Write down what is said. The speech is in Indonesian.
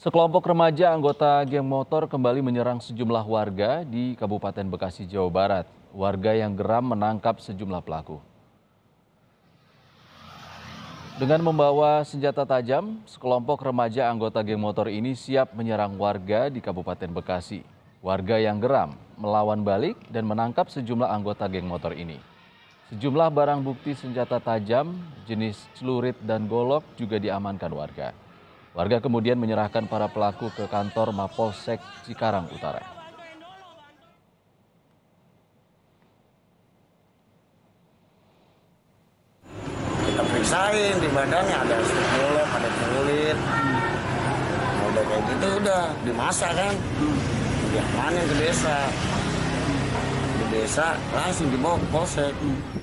Sekelompok remaja anggota geng motor kembali menyerang sejumlah warga di Kabupaten Bekasi, Jawa Barat. Warga yang geram menangkap sejumlah pelaku. Dengan membawa senjata tajam, sekelompok remaja anggota geng motor ini siap menyerang warga di Kabupaten Bekasi. Warga yang geram melawan balik dan menangkap sejumlah anggota geng motor ini. Sejumlah barang bukti senjata tajam, jenis celurit dan golok juga diamankan warga. Warga kemudian menyerahkan para pelaku ke kantor Mapolsek Cikarang Utara. Kita periksain di badannya ada golok, ada celurit. Udah kayak gitu udah dimasak kan. Diamanin ke desa. Di desa langsung dibawa ke polsek.